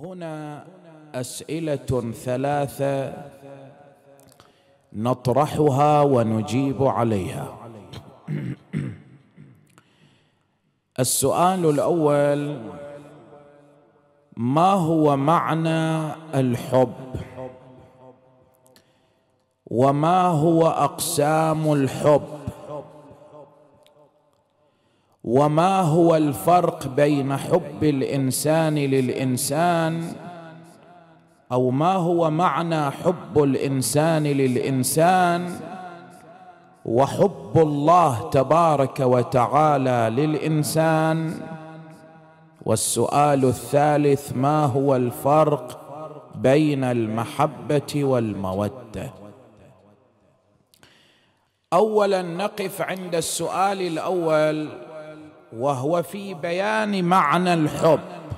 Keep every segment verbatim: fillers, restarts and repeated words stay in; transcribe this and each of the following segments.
هنا أسئلة ثلاثة نطرحها ونجيب عليها. السؤال الأول: ما هو معنى الحب؟ وما هو أقسام الحب؟ وما هو الفرق بين حب الإنسان للإنسان، أو ما هو معنى حب الإنسان للإنسان وحب الله تبارك وتعالى للإنسان؟ والسؤال الثالث: ما هو الفرق بين المحبة والمودة؟ أولا نقف عند السؤال الأول، وهو في بيان معنى الحب.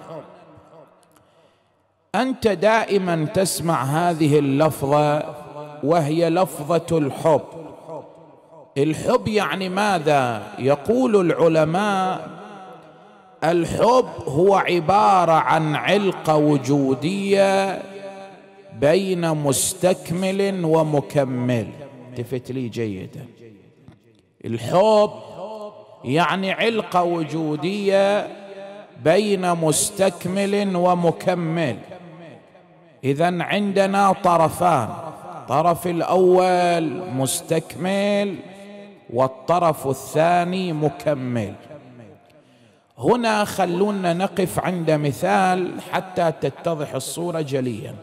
أنت دائما تسمع هذه اللفظة وهي لفظة الحب. الحب يعني ماذا؟ يقول العلماء: الحب هو عبارة عن علقة وجودية بين مستكمل ومكمل. التفت لي جيدا، الحب يعني علقة وجودية بين مستكمل ومكمل. إذن عندنا طرفان، الطرف الأول مستكمل والطرف الثاني مكمل. هنا خلونا نقف عند مثال حتى تتضح الصورة جليا.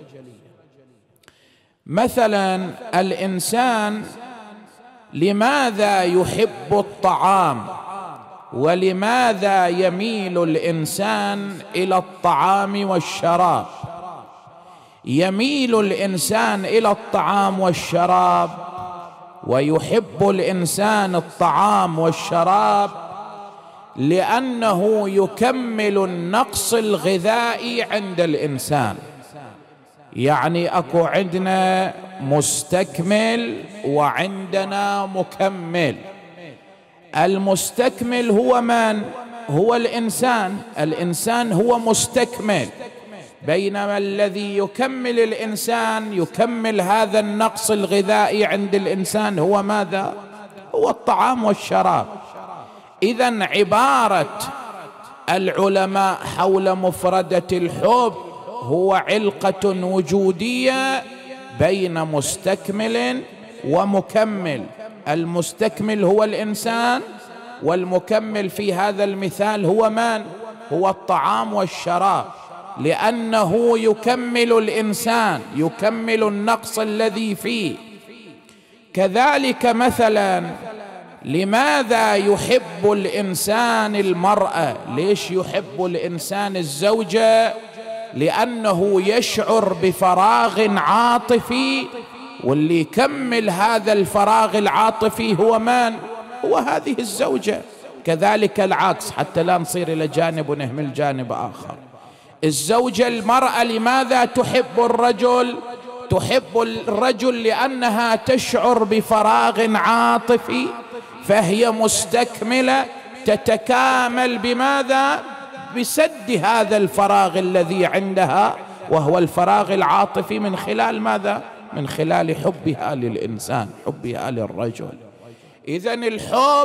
مثلا الإنسان لماذا يحب الطعام؟ ولماذا يميل الإنسان إلى الطعام والشراب؟ يميل الإنسان إلى الطعام والشراب ويحب الإنسان الطعام والشراب لأنه يكمل النقص الغذائي عند الإنسان. يعني أكو عندنا مستكمل وعندنا مكمل. المستكمل هو من؟ هو الإنسان. الإنسان هو مستكمل، بينما الذي يكمل الإنسان يكمل هذا النقص الغذائي عند الإنسان هو ماذا؟ هو الطعام والشراب. إذن عبارة العلماء حول مفردة الحب هو علقة وجودية بين مستكمل ومكمل. المستكمل هو الإنسان، والمكمل في هذا المثال هو من؟ هو الطعام والشراب، لأنه يكمل الإنسان، يكمل النقص الذي فيه. كذلك مثلا لماذا يحب الإنسان المرأة؟ ليش يحب الإنسان الزوجة؟ لأنه يشعر بفراغ عاطفي، واللي يكمل هذا الفراغ العاطفي هو من؟ هو هذه الزوجة. كذلك العكس، حتى لا نصير إلى جانب ونهمل جانب آخر. الزوجة المرأة لماذا تحب الرجل؟ تحب الرجل لأنها تشعر بفراغ عاطفي، فهي مستكملة تتكامل بماذا؟ بسد هذا الفراغ الذي عندها، وهو الفراغ العاطفي، من خلال ماذا؟ من خلال حبها للإنسان، حبها للرجل. إذن الحب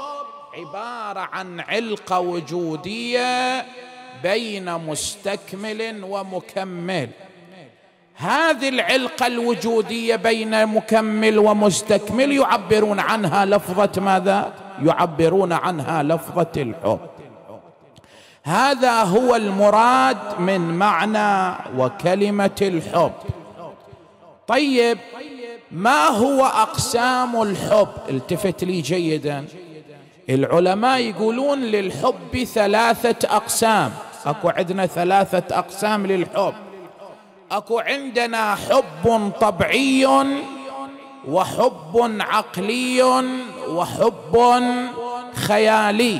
عبارة عن علقة وجودية بين مستكمل ومكمل. هذه العلقة الوجودية بين مكمل ومستكمل يعبرون عنها لفظة ماذا؟ يعبرون عنها لفظة الحب. هذا هو المراد من معنى وكلمة الحب. طيب، ما هو أقسام الحب؟ التفت لي جيدا. العلماء يقولون للحب ثلاثة أقسام. أكو عندنا ثلاثة أقسام للحب. أكو عندنا حب طبيعي، وحب عقلي، وحب خيالي.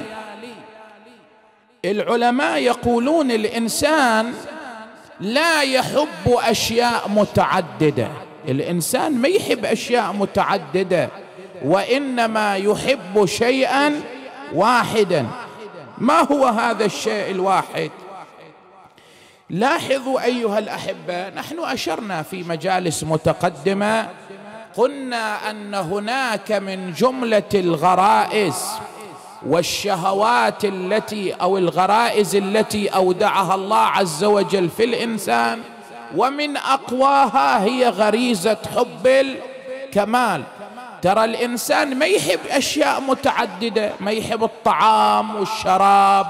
العلماء يقولون الإنسان لا يحب أشياء متعددة. الإنسان ما يحب أشياء متعددة، وإنما يحب شيئا واحدا. ما هو هذا الشيء الواحد؟ لاحظوا أيها الأحبة، نحن أشرنا في مجالس متقدمة قلنا أن هناك من جملة الغرائز والشهوات التي أو الغرائز التي أودعها الله عز وجل في الإنسان، ومن أقواها هي غريزة حب الكمال. ترى الإنسان ما يحب أشياء متعددة، ما يحب الطعام والشراب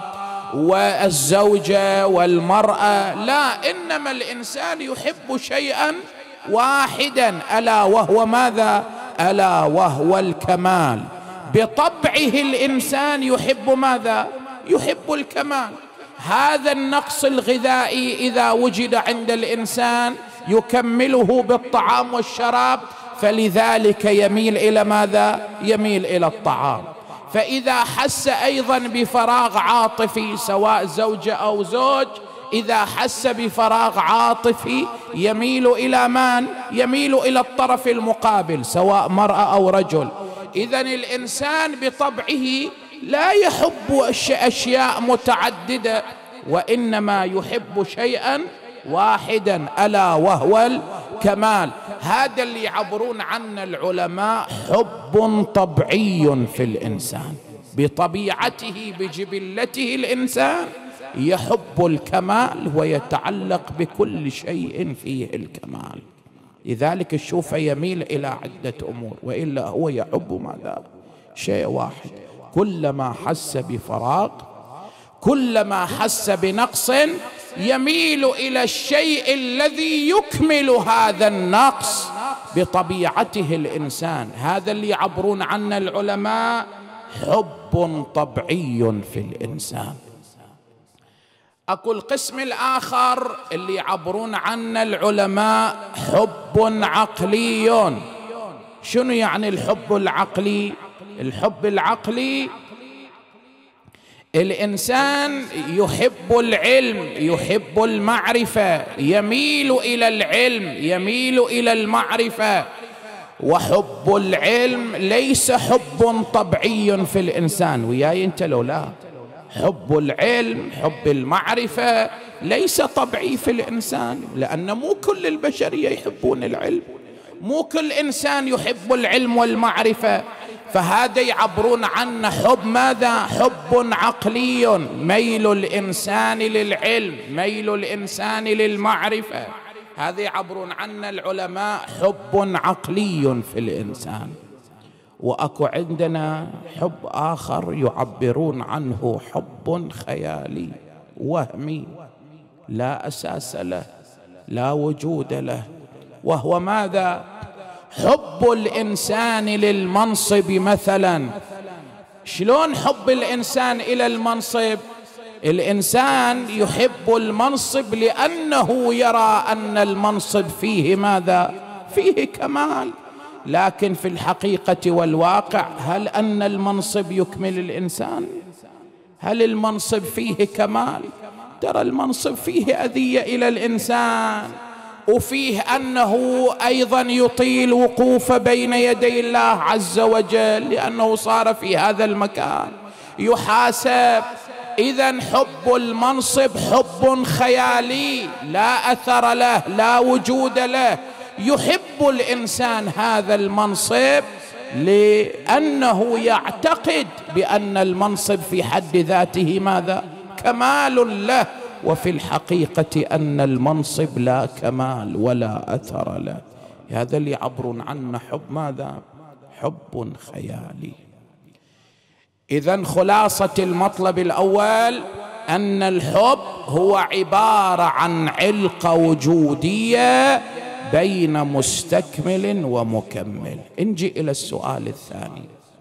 والزوجة والمرأة، لا، إنما الإنسان يحب شيئا واحدا، ألا وهو ماذا؟ ألا وهو الكمال. بطبعه الإنسان يحب ماذا؟ يحب الكمال. هذا النقص الغذائي إذا وجد عند الإنسان يكمله بالطعام والشراب، فلذلك يميل إلى ماذا؟ يميل إلى الطعام. فإذا حس أيضا بفراغ عاطفي، سواء زوجة أو زوج، إذا حس بفراغ عاطفي يميل إلى من؟ يميل إلى الطرف المقابل، سواء مرأة أو رجل. إذن الإنسان بطبعه لا يحب أشياء متعددة، وإنما يحب شيئا واحدا، ألا وهو الكمال. هذا اللي يعبرون عنه العلماء حب طبيعي في الإنسان، بطبيعته بجبلته الإنسان يحب الكمال ويتعلق بكل شيء فيه الكمال. لذلك الشوف يميل إلى عدة أمور، وإلا هو يحب ماذا؟ شيء واحد. كلما حس بفراغ، كلما حس بنقص، يميل إلى الشيء الذي يكمل هذا النقص بطبيعته الإنسان. هذا اللي يعبرون عنه العلماء حب طبيعي في الإنسان. أكو القسم الآخر اللي يعبرون عنه العلماء حب عقلي. شنو يعني الحب العقلي؟ الحب العقلي الإنسان يحب العلم، يحب المعرفة، يميل إلى العلم، يميل إلى المعرفة. وحب العلم ليس حب طبيعي في الإنسان، وياي أنت لو لا، حب العلم حب المعرفة ليس طبيعي في الإنسان، لأن مو كل البشرية يحبون العلم، مو كل إنسان يحب العلم والمعرفة. فهذا يعبرون عنه حب ماذا؟ حب عقلي، ميل الإنسان للعلم، ميل الإنسان للمعرفة. هذا يعبرون عنه العلماء حب عقلي في الإنسان. وأكو عندنا حب آخر يعبرون عنه حب خيالي وهمي لا أساس له، لا وجود له، وهو ماذا؟ حب الإنسان للمنصب مثلا. شلون حب الإنسان إلى المنصب؟ الإنسان يحب المنصب لأنه يرى أن المنصب فيه ماذا؟ فيه كمال. لكن في الحقيقة والواقع هل أن المنصب يكمل الإنسان؟ هل المنصب فيه كمال؟ ترى المنصب فيه أذية إلى الإنسان، وفيه أنه أيضا يطيل وقوف بين يدي الله عز وجل، لأنه صار في هذا المكان يحاسب. إذن حب المنصب حب خيالي لا أثر له، لا وجود له. يحب الإنسان هذا المنصب لأنه يعتقد بأن المنصب في حد ذاته ماذا؟ كمال له، وفي الحقيقة أن المنصب لا كمال ولا أثر له. هذا اللي يعبرون عنه حب ماذا؟ حب خيالي. إذن خلاصة المطلب الأول أن الحب هو عبارة عن علقة وجودية بين مستكمل ومكمل. نجي إلى السؤال الثاني.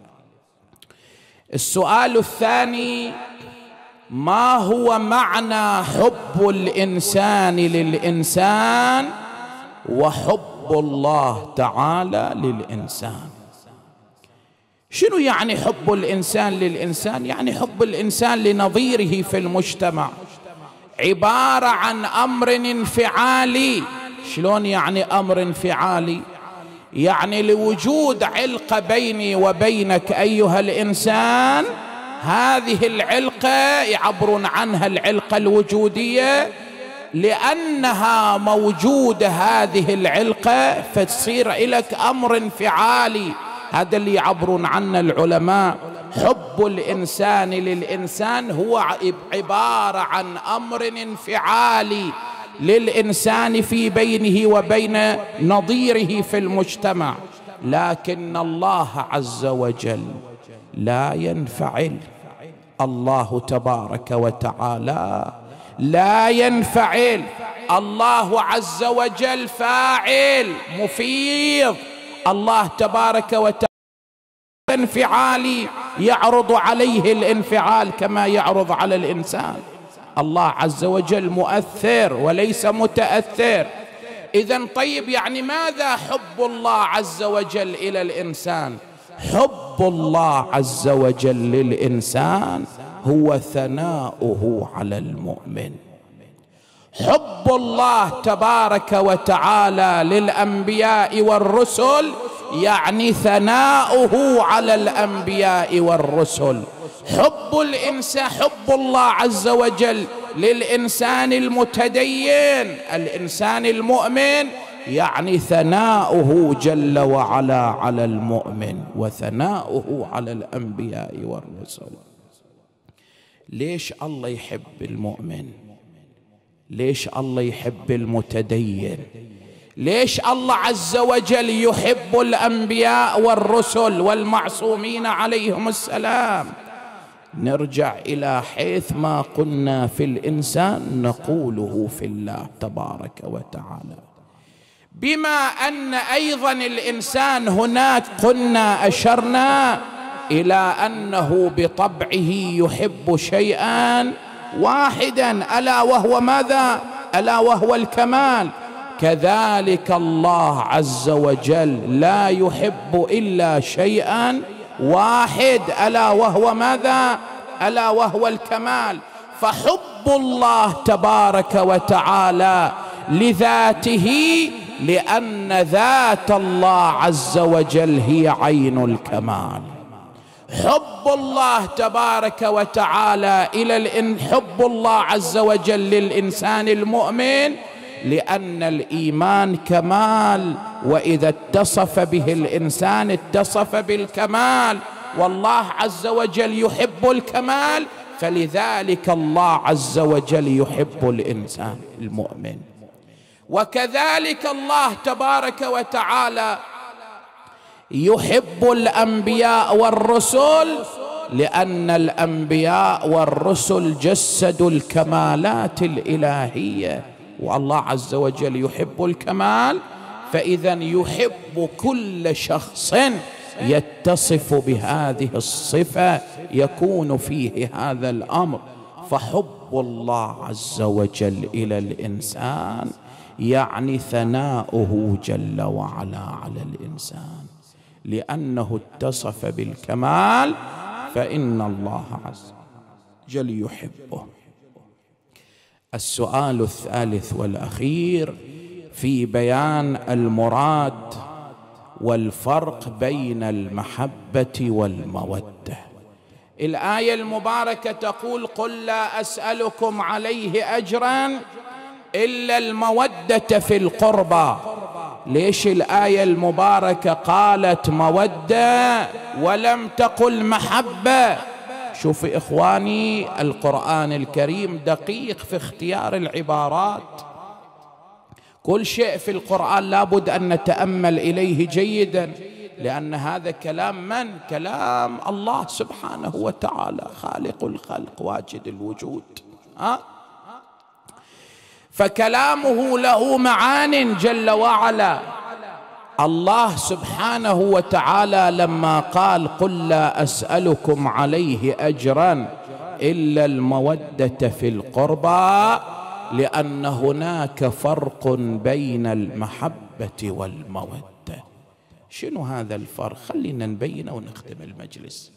السؤال الثاني: ما هو معنى حب الإنسان للإنسان وحب الله تعالى للإنسان؟ شنو يعني حب الإنسان للإنسان؟ يعني حب الإنسان لنظيره في المجتمع عبارة عن أمر انفعالي. شلون يعني أمر انفعالي؟ يعني لوجود علقة بيني وبينك أيها الإنسان، هذه العلقة يعبرون عنها العلقة الوجودية، لأنها موجودة هذه العلقة فتصير إليك أمر انفعالي. هذا اللي يعبرون عنه العلماء، حب الإنسان للإنسان هو عبارة عن أمر انفعالي للإنسان في بينه وبين نظيره في المجتمع. لكن الله عز وجل لا ينفعل، الله تبارك وتعالى لا ينفعل، الله عز وجل فاعل مفيض. الله تبارك وتعالى انفعالي يعرض عليه الانفعال كما يعرض على الإنسان. الله عز وجل مؤثر وليس متأثر. إذن طيب، يعني ماذا حب الله عز وجل إلى الإنسان؟ حب الله عز وجل للإنسان هو ثناؤه على المؤمن. حب الله تبارك وتعالى للأنبياء والرسل يعني ثناؤه على الأنبياء والرسل. حب الإنسان، حب الله عز وجل للإنسان المتدين، الإنسان المؤمن، يعني ثناؤه جل وعلا على المؤمن وثناؤه على الأنبياء والرسل. ليش الله يحب المؤمن؟ ليش الله يحب المتدين؟ ليش الله عز وجل يحب الأنبياء والرسل والمعصومين عليهم السلام؟ نرجع إلى حيث ما قلنا في الإنسان نقوله في الله تبارك وتعالى. بما أن أيضا الإنسان هناك قلنا أشرنا إلى أنه بطبعه يحب شيئا واحدا، ألا وهو ماذا؟ ألا وهو الكمال. كذلك الله عز وجل لا يحب إلا شيئا واحد، ألا وهو ماذا؟ ألا وهو الكمال. فحب الله تبارك وتعالى لذاته، لأن ذات الله عز وجل هي عين الكمال. حب الله تبارك وتعالى إلى الإن حب الله عز وجل للإنسان المؤمن لأن الإيمان كمال، وإذا اتصف به الإنسان اتصف بالكمال، والله عز وجل يحب الكمال، فلذلك الله عز وجل يحب الإنسان المؤمن. وكذلك الله تبارك وتعالى يحب الأنبياء والرسل، لأن الأنبياء والرسل جسدوا الكمالات الإلهية، والله عز وجل يحب الكمال، فإذا يحب كل شخص يتصف بهذه الصفة يكون فيه هذا الأمر. فحب الله عز وجل إلى الإنسان يعني ثناؤه جل وعلا على الإنسان، لأنه اتصف بالكمال، فإن الله عز وجل يحبه. السؤال الثالث والأخير في بيان المراد والفرق بين المحبة والمودة. الآية المباركة تقول: قل لا أسألكم عليه أجرا إلا المودة في القربى. ليش الآية المباركة قالت مودة ولم تقل محبة؟ شوف إخواني، القرآن الكريم دقيق في اختيار العبارات. كل شيء في القرآن لابد أن نتأمل إليه جيدا، لأن هذا كلام من؟ كلام الله سبحانه وتعالى خالق الخلق واجد الوجود. ها؟ فكلامه له معان جل وعلا. الله سبحانه وتعالى لما قال: قل لا أسألكم عليه أجرا إلا المودة في القربى، لأن هناك فرق بين المحبة والمودة. شنو هذا الفرق؟ خلينا نبينه ونختم المجلس.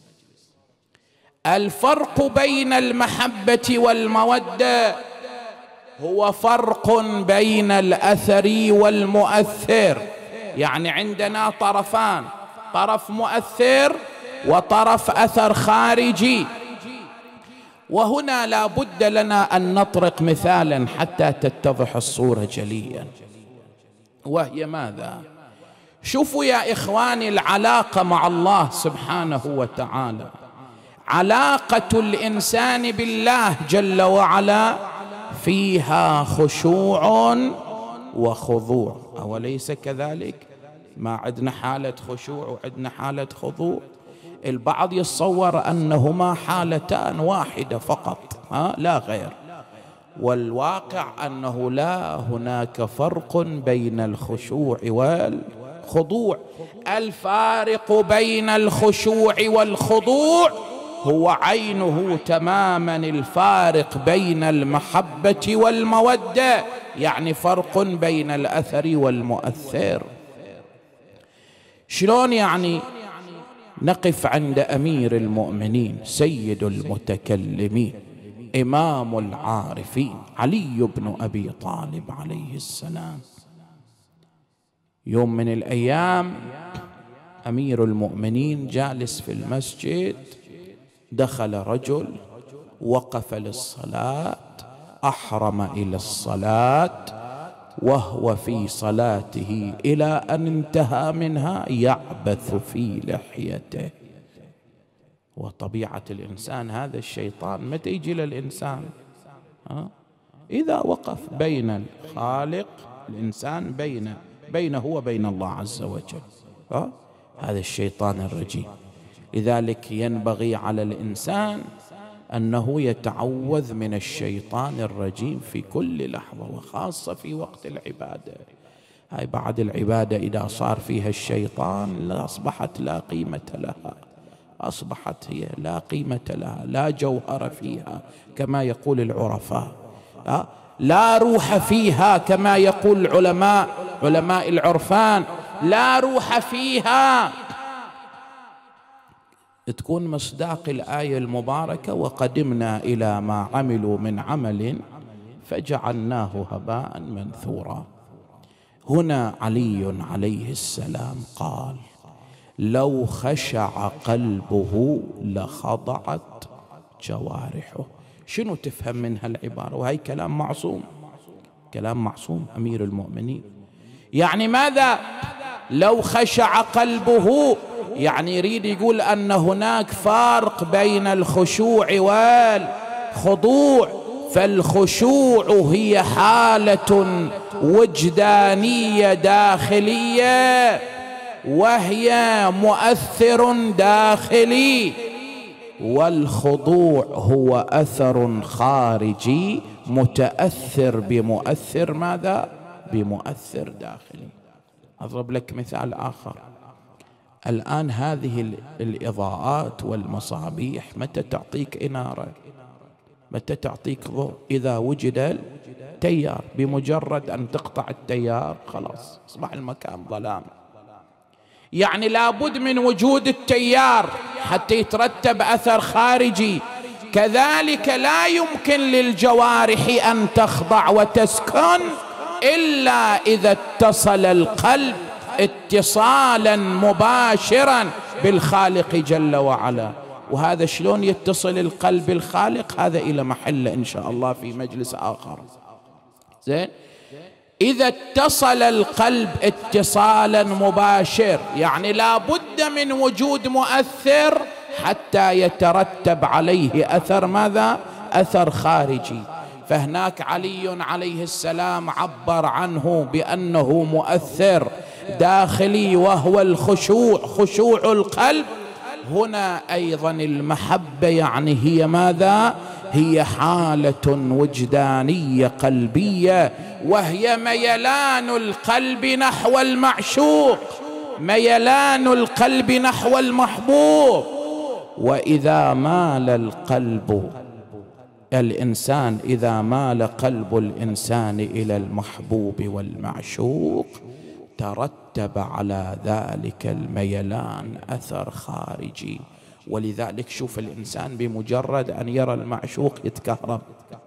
الفرق بين المحبة والمودة هو فرق بين الأثر والمؤثر. يعني عندنا طرفان، طرف مؤثر وطرف أثر خارجي. وهنا لا بد لنا أن نطرق مثالا حتى تتضح الصورة جليا، وهي ماذا؟ شوفوا يا إخواني العلاقة مع الله سبحانه وتعالى، علاقة الإنسان بالله جل وعلا فيها خشوع وخضوع، أوليس كذلك؟ ما عندنا حالة خشوع وعندنا حالة خضوع. البعض يتصور أنهما حالتان واحدة فقط، ها لا غير، والواقع أنه لا، هناك فرق بين الخشوع والخضوع. الفارق بين الخشوع والخضوع هو عينه تماما الفارق بين المحبة والمودة، يعني فرق بين الأثر والمؤثر. شلون يعني؟ نقف عند أمير المؤمنين سيد المتكلمين إمام العارفين علي بن أبي طالب عليه السلام. يوم من الأيام أمير المؤمنين جالس في المسجد، دخل رجل وقف للصلاة، أحرم إلى الصلاة، وهو في صلاته إلى أن انتهى منها يعبث في لحيته. وطبيعة الإنسان هذا الشيطان متى يجي للإنسان؟ ها؟ إذا وقف بين الخالق، الإنسان بين بينه وبين الله عز وجل، ها؟ هذا الشيطان الرجيم. لذلك ينبغي على الإنسان أنه يتعوذ من الشيطان الرجيم في كل لحظة، وخاصة في وقت العبادة. هاي بعد العبادة إذا صار فيها الشيطان أصبحت لا قيمة لها، أصبحت هي لا قيمة لها، لا جوهر فيها كما يقول العرفاء، لا روح فيها كما يقول العلماء علماء العرفان، لا روح فيها. تكون مصداق الآية المباركة وقدمنا إلى ما عملوا من عمل فجعلناه هباء منثورا. هنا علي عليه السلام قال لو خشع قلبه لخضعت جوارحه. شنو تفهم من هالعبارة؟ وهي كلام معصوم، كلام معصوم أمير المؤمنين. يعني ماذا؟ لو خشع قلبه، يعني يريد يقول أن هناك فرق بين الخشوع والخضوع. فالخشوع هي حالة وجدانية داخلية، وهي مؤثر داخلي، والخضوع هو أثر خارجي متأثر بمؤثر ماذا؟ بمؤثر داخلي. أضرب لك مثال آخر. الآن هذه الإضاءات والمصابيح متى تعطيك إنارة؟ متى تعطيك ضوء؟ إذا وجد التيار. بمجرد أن تقطع التيار خلاص أصبح المكان ظلام. يعني لابد من وجود التيار حتى يترتب أثر خارجي. كذلك لا يمكن للجوارح أن تخضع وتسكن إلا إذا اتصل القلب اتصالا مباشرا بالخالق جل وعلا. وهذا شلون يتصل القلب بالخالق؟ هذا إلى محل إن شاء الله في مجلس آخر. زين، إذا اتصل القلب اتصالا مباشر يعني لا بد من وجود مؤثر حتى يترتب عليه أثر ماذا؟ أثر خارجي. فهناك علي عليه السلام عبر عنه بأنه مؤثر داخلي وهو الخشوع، خشوع القلب. هنا أيضا المحبة يعني هي ماذا؟ هي حالة وجدانية قلبية، وهي ميلان القلب نحو المعشوق، ميلان القلب نحو المحبوب. وإذا مال القلب الإنسان، إذا مال قلب الإنسان إلى المحبوب والمعشوق ترتب على ذلك الميلان أثر خارجي. ولذلك شوف الإنسان بمجرد أن يرى المعشوق يتكهرب،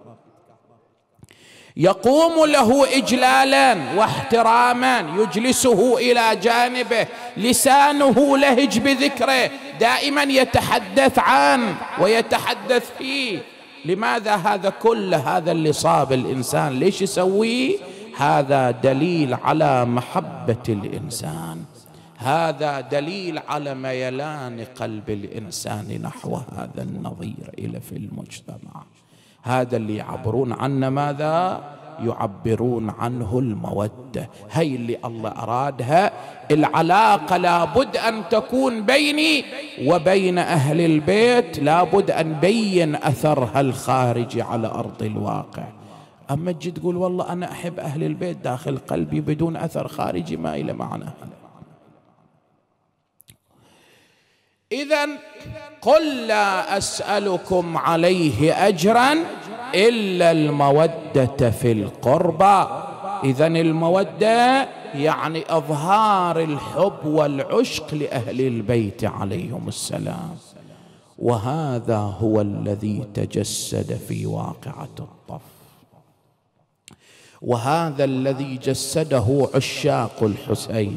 يقوم له إجلالا واحتراما، يجلسه إلى جانبه، لسانه لهج بذكره، دائما يتحدث عنه ويتحدث فيه. لماذا هذا كله؟ هذا اللي صاب الإنسان ليش يسويه؟ هذا دليل على محبة الإنسان، هذا دليل على ميلان قلب الإنسان نحو هذا النظير إلى في المجتمع. هذا اللي يعبرون عنه ماذا؟ يعبرون عنه المودة. هي اللي الله أرادها. العلاقة لابد أن تكون بيني وبين أهل البيت، لابد أن بين أثرها الخارجي على أرض الواقع. أما تجي تقول والله أنا أحب أهل البيت داخل قلبي بدون أثر خارجي، ما إلى معنى هذا. إذن قل لا أسألكم عليه أجرا إلا المودة في القربى. إذن المودة يعني إظهار الحب والعشق لأهل البيت عليهم السلام، وهذا هو الذي تجسد في واقعة الطف، وهذا الذي جسده عشاق الحسين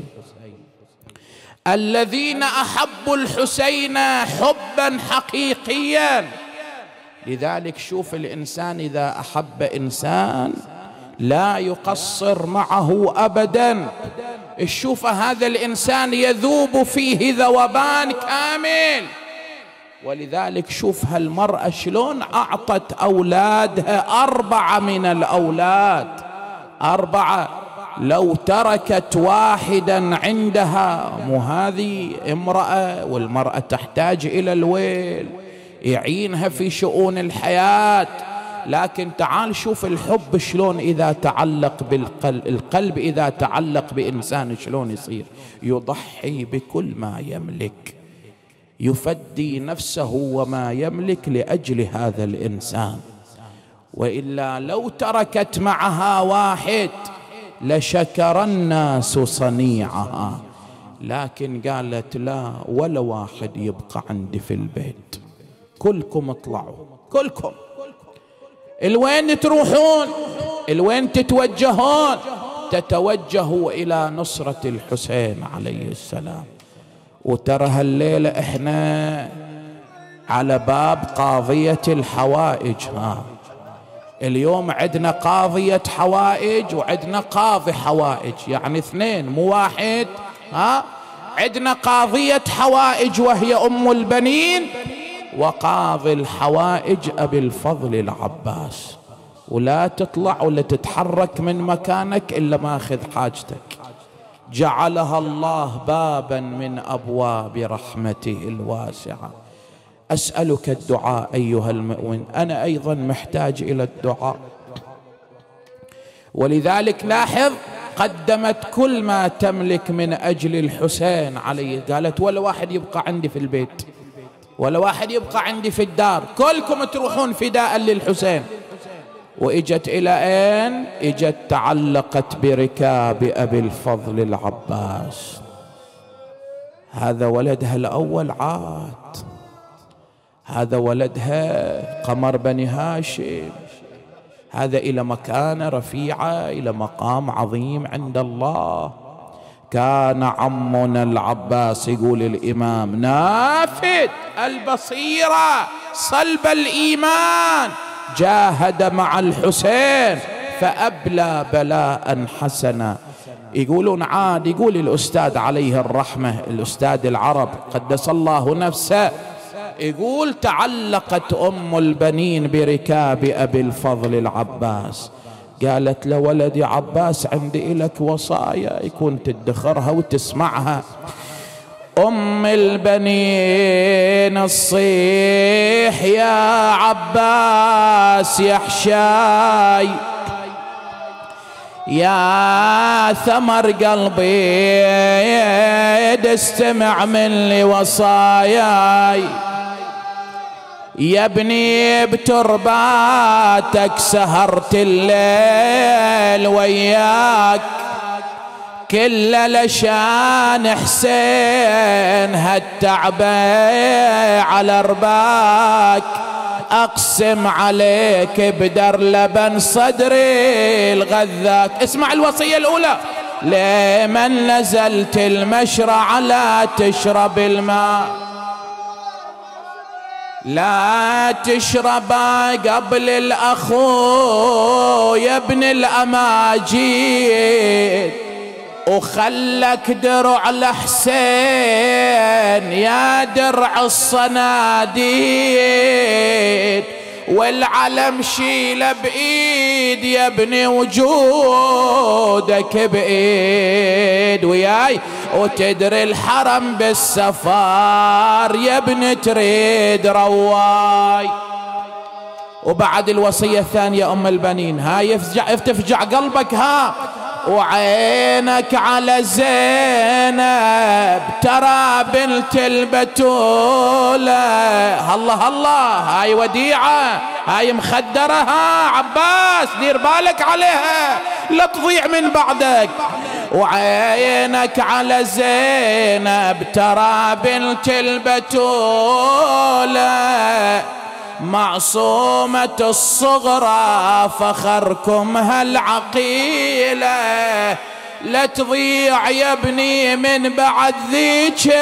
الذين أحبوا الحسين حبا حقيقيا. لذلك شوف الإنسان إذا أحب إنسان لا يقصر معه أبدا. شوف هذا الإنسان يذوب فيه ذوبان كامل. ولذلك شوف هالمرأة شلون أعطت أولادها أربعة من الأولاد، أربعة. لو تركت واحدا عندها، مو هذه امرأة، والمرأة تحتاج إلى الويل يعينها في شؤون الحياة. لكن تعال شوف الحب شلون إذا تعلق بالقلب، القلب إذا تعلق بإنسان شلون يصير؟ يضحي بكل ما يملك، يفدي نفسه وما يملك لأجل هذا الإنسان. وإلا لو تركت معها واحد لشكر الناس صنيعها، لكن قالت لا، ولا واحد يبقى عندي في البيت، كلكم اطلعوا، كلكم الوين تروحون، الوين تتوجهون؟ تتوجهوا إلى نصرة الحسين عليه السلام. وترى هالليلة احنا على باب قاضية الحوائج. ها اليوم عندنا قاضية حوائج وعندنا قاضي حوائج، يعني اثنين مو واحد. ها عندنا قاضية حوائج وهي أم البنين، وقاضي الحوائج أبي الفضل العباس. ولا تطلع ولا تتحرك من مكانك إلا ما أخذ حاجتك. جعلها الله بابا من أبواب رحمته الواسعة. أسألك الدعاء أيها المؤمن، أنا أيضا محتاج إلى الدعاء. ولذلك لاحظ قدمت كل ما تملك من أجل الحسين عليه. قالت ولا واحد يبقى عندي في البيت، ولا واحد يبقى عندي في الدار، كلكم تروحون فداء للحسين. وإجت إلى أين؟ إجت تعلقت بركاب أبي الفضل العباس. هذا ولدها الأول عاد، هذا ولدها قمر بني هاشم، هذا إلى مكانة رفيعة، إلى مقام عظيم عند الله. كان عمنا العباس، يقول الإمام، نافذ البصيرة صلب الإيمان، جاهد مع الحسين فأبلى بلاء حسنا. يقولون عاد، يقول الأستاذ عليه الرحمة، الأستاذ العرب قدس الله نفسه، يقول تعلقت أم البنين بركاب أبي الفضل العباس. قالت لولدي عباس عندي إلك وصايا يكون تدخرها وتسمعها. أم البنين الصيح يا عباس يا حشاي، يا ثمر قلبي استمع من لي وصاياي. يا ابني بترباتك سهرت الليل وياك، كل لشان حسين هالتعبي على رباك. أقسم عليك بدر لبن صدري الغذاك. اسمع الوصية الأولى، لمن نزلت المشرع لا تشرب الماء، لا تشربا قبل الأخو يا ابن الأماجيد، وخلك درع لحسين يا درع الصناديد، والعلم شيله بإيد يا ابني وجودك بإيد وياي، وتدري الحرم بالسفار يا ابن تريد رواي. وبعد الوصية الثانية أم البنين، هاي يفجع يفتفجع قلبك، ها وعينك على زينب ترى بنت البتولة، الله الله هاي وديعة، هاي مخدرة، ها عباس دير بالك عليها لا تضيع من بعدك. وعينك على زينب ترى بنت البتولة، معصومة الصغرى فخركم هالعقيلة، لا تضيع يا ابني من بعد ذيك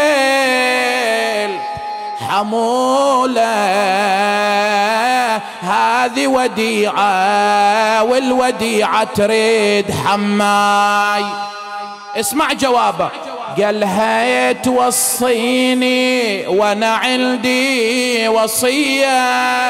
حمولة. هذه وديعة والوديعة تريد حماي. اسمع جوابه، قال هي توصيني وانا عندي وصية،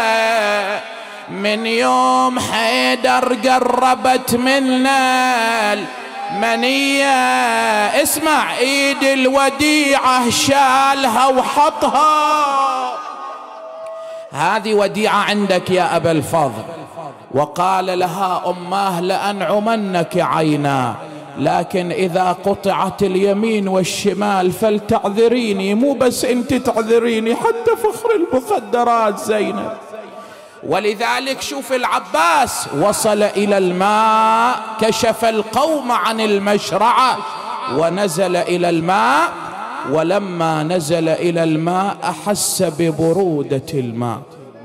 من يوم حيدر قربت منا المنية، اسمع ايد الوديعة شالها وحطها، هذه وديعة عندك يا أبا الفضل. وقال لها أماه لأنعمنك عينا، لكن إذا قطعت اليمين والشمال فلتعذريني، مو بس أنت تعذريني حتى فخر المخدرات زينب. ولذلك شوف العباس وصل إلى الماء، كشف القوم عن المشرعة ونزل إلى الماء، ولما نزل إلى الماء أحس ببرودة الماء.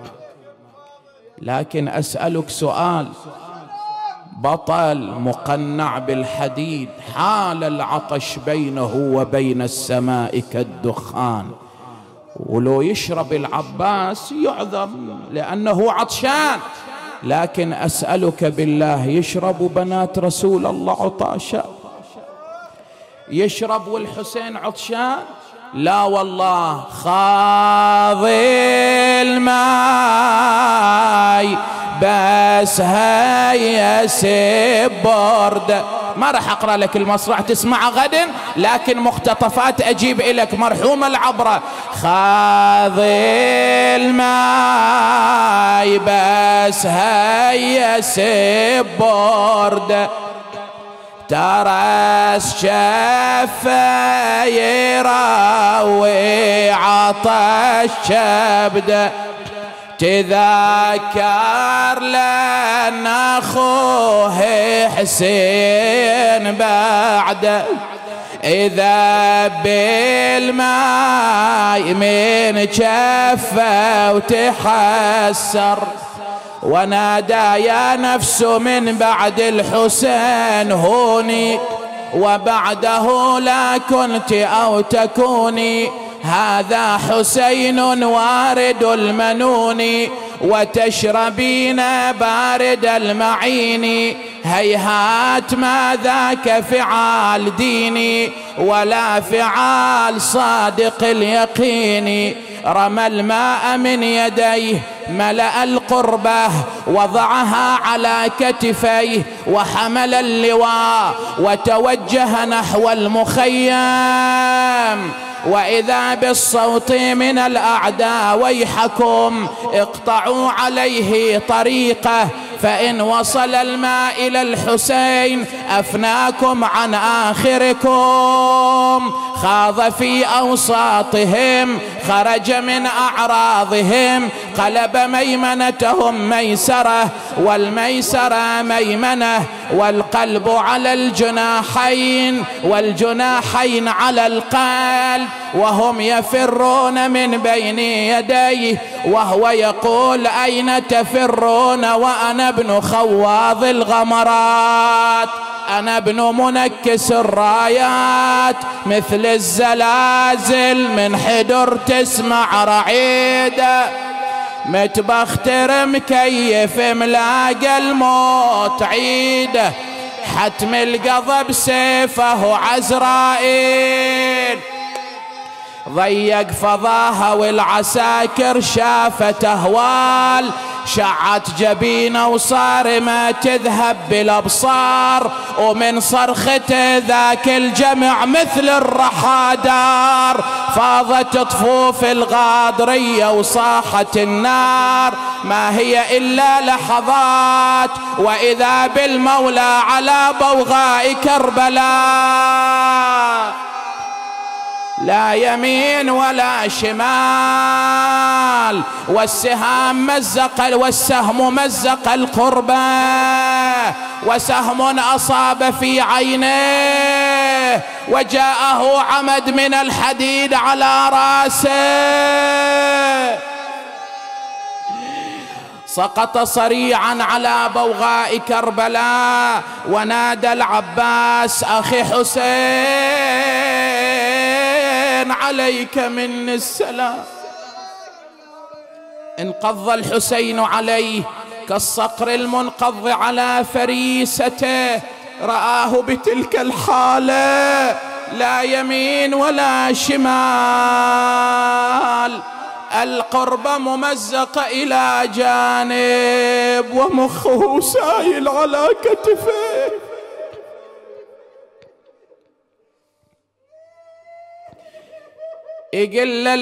لكن أسألك سؤال، بطل مقنع بالحديد حال العطش بينه وبين السماء كالدخان، ولو يشرب العباس يعذر لأنه عطشان، لكن أسألك بالله يشرب بنات رسول الله عطاشا؟ يشرب والحسين عطشان؟ لا والله. خاض الماي بس هيا سيب برد. ما راح اقرا لك المصرع تسمع غدا، لكن مقتطفات اجيب لك مرحوم العبره. خاض الماي بس هيا سيب برد، ترس شفه يراوي عطش شبده، تذكر لأن أخوه حسين بعده، إذا بالماء من جفه وتحسر، ونادى يا نفس من بعد الحسين هوني، وبعده لا كنت أو تكوني، هذا حسين وارد المنون، وتشربين بارد المعين، هيهات ما ذاك فعال ديني ولا فعال صادق اليقين. رمى الماء من يديه ملأ القربة، وضعها على كتفيه، وحمل اللواء وتوجه نحو المخيم، وإذا بالصوت من الأعداء ويحكم اقطعوا عليه طريقه، فإن وصل الماء إلى الحسين أفناكم عن آخركم. خاض في أوساطهم، خرج من أعراضهم، قلب ميمنتهم ميسرة والميسرة ميمنة، والقلب على الجناحين والجناحين على القلب، وهم يفرون من بين يديه، وهو يقول أين تفرون وأنا ابن خواض الغمرات، أنا ابن منكس الرايات، مثل الزلازل من حدر تسمع رعيدة، متبختر مكيف ملاقى الموت عيده، حتم القضى بسيفه عزرائيل، ضيق فضاها والعساكر شافت أهوال، شعت جبينه وصار ما تذهب بالأبصار، ومن صرخته ذاك الجمع مثل الرحادار، فاضت طفوف الغاضرية وصاحت النار، ما هي إلا لحظات وإذا بالمولى على بوغاء كربلاء، لا يمين ولا شمال، والسهام مزق والسهم مزق القربة، وسهم أصاب في عينيه، وجاءه عمد من الحديد على راسه، سقط صريعا على بوغاء كربلاء، ونادى العباس أخي حسين عليك مني السلام. انقض الحسين عليه كالصقر المنقض على فريسته، رآه بتلك الحالة لا يمين ولا شمال، القرب ممزق إلى جانب ومخه سايل على كتفه. يقول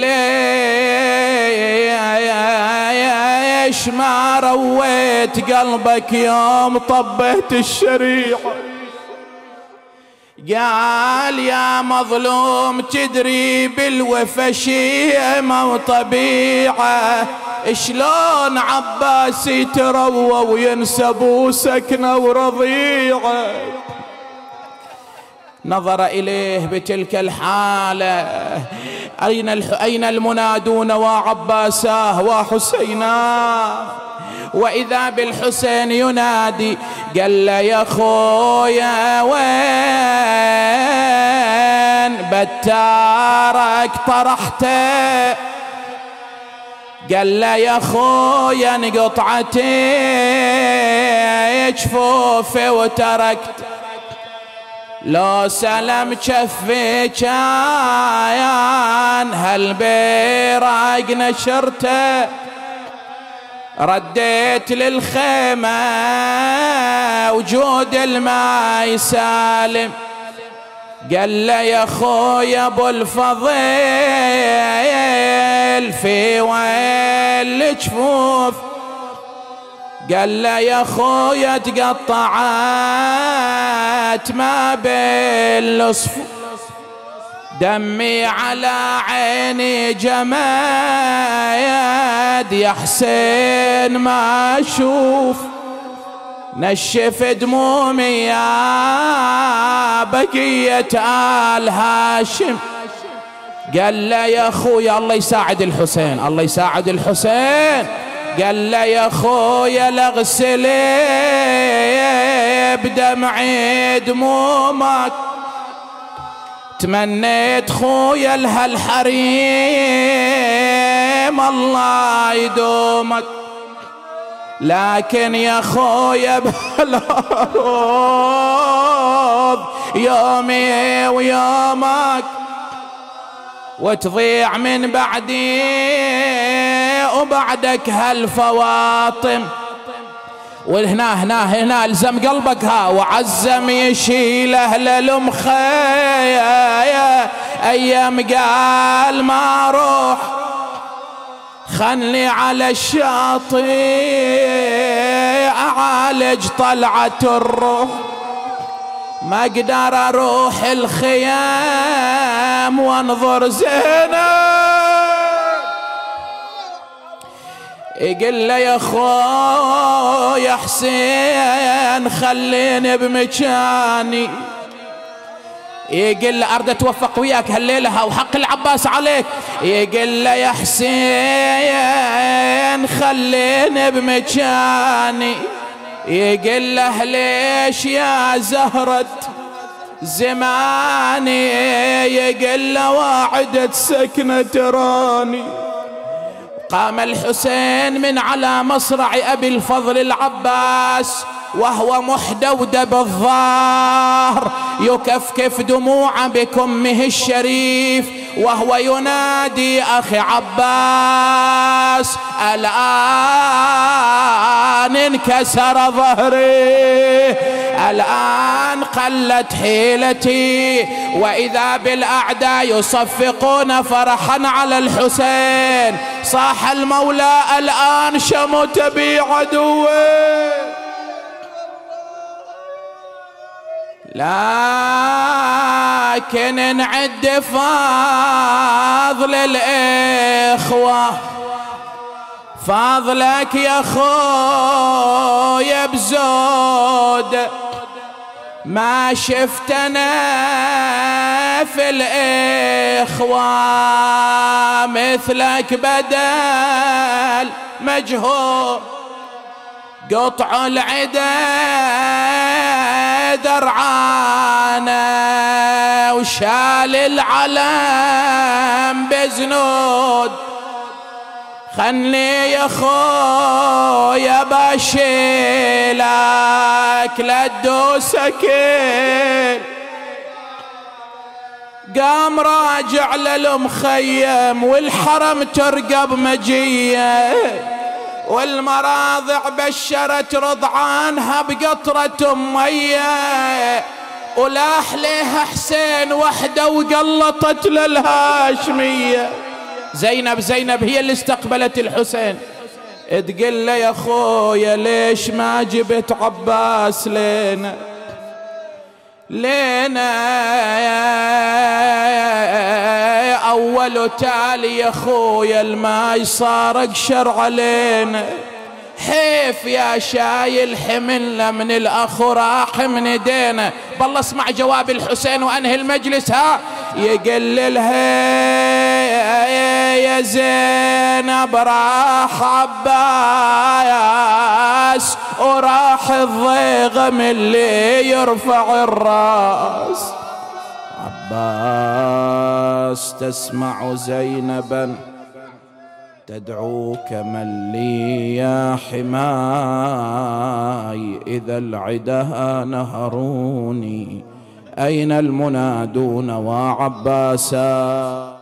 ليش ما رويت قلبك يوم طبيت الشريعة؟ قال يا مظلوم تدري بالوفا شيمة وطبيعة، شلون عباس يتروى وينسبوا سكنة ورضيعة؟ نظر إليه بتلك الحالة، أين أين المنادون وعباساه وحسيناه؟ وإذا بالحسين ينادي، قال له يا خويا وين بتارك طرحته؟ قال له يا خويا انقطعتي جفوفي وتركت، لو سلم جفي كان هالبيراق نشرته، رديت للخيمة وجود الماء سالم. قال له يا خويا ابو الفضيل في وين الجفوف؟ قال له يا خويا تقطعت ما بين الصفوف، دمي على عيني جماد يا حسين ما اشوف، نشف دمومي يا بقية آل هاشم. قال له يا خويا الله يساعد الحسين، الله يساعد الحسين. قال له يا خويا لاغسلي بدمعي دمومك، تمنيت خويا لهالحريم الله يدومك، لكن يا خويا بالارض يومي ويومك، وتضيع من بعدي وبعدك هالفواطم. وهنا هنا هنا الزم قلبك ها، وعزم يشيله للمخيا ايام قال ما روح، خلني على الشاطئ اعالج طلعة الروح، ما اقدر اروح الخيام وانظر زينب. يقول له يا خويا حسين خليني بمكاني، يقول له ارد اتوفق وياك هالليله وحق العباس عليك. يقول له يا حسين خليني بمكاني، يقول له ليش يا زهرة زماني؟ يقول له واعدة سكنة تراني، قام الحسين من على مصرع أبي الفضل العباس وهو محدود بالظهر يكفكف دموع بكمه الشريف وهو ينادي أخي عباس الآن انكسر ظهري، الآن قلت حيلتي. وإذا بالأعداء يصفقون فرحا على الحسين. صاح المولى الآن شمت بي عدوي، لكن نعد فاضل الإخوة، فاضلك يا خويا بزود ما شفتنا في الإخوة مثلك بدل مجهول. قطع العدا درعانا وشال العلم بزنود، خلني يا خويا بشيلك لا تدوسك. قام راجع للمخيم والحرم ترقب مجيه، والمراضع بشرت رضعانها بقطرة مية، ولاح ليها حسين وحده وقلطت للهاشمية. زينب زينب هي اللي استقبلت الحسين، تقول له يا خويا ليش ما جبت عباس لينا لينا أول وتالي يا خويا الماي صار اقشر علينا، حيف يا شايل حملنا من الأخ راح من ايدينا. بالله اسمع جواب الحسين وأنهي المجلس. ها يقل لها يا زينب راح عباس وراح الضيغم اللي يرفع الراس. عباس تسمع زينبا تدعوك من لي يا حماي، إذا العدا نهروني أين المنادون وعباسا.